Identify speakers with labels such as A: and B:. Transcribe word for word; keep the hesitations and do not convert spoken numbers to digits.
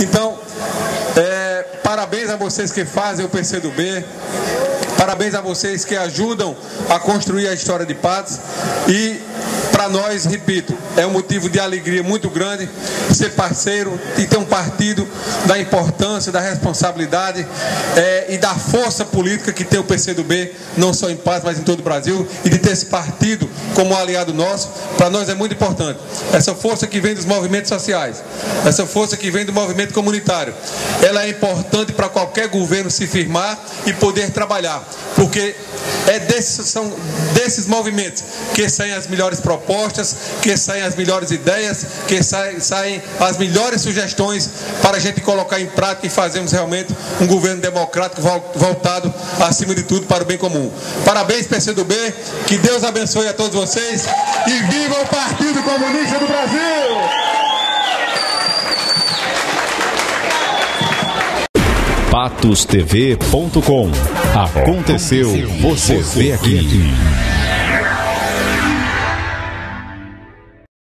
A: Então, é, parabéns a vocês que fazem o P C do B, parabéns a vocês que ajudam a construir a história de Patos. E para nós, repito, é um motivo de alegria muito grande ser parceiro e ter um partido da importância, da responsabilidade é, e da força política que tem o P C do B, não só em Patos, mas em todo o Brasil, e de ter esse partido como aliado nosso, para nós é muito importante. Essa força que vem dos movimentos sociais, essa força que vem do movimento comunitário, ela é importante para qualquer governo se firmar e poder trabalhar, porque é desses, são desses movimentos que saem as melhores propostas, que saem as melhores ideias, que saem, saem as melhores sugestões para a gente colocar em prática e fazermos realmente um governo democrático voltado, acima de tudo, para o bem comum. Parabéns, P C do B, que Deus abençoe a todos vocês e viva o Partido Comunista do Brasil!
B: patos T V ponto com. Aconteceu, você vê aqui.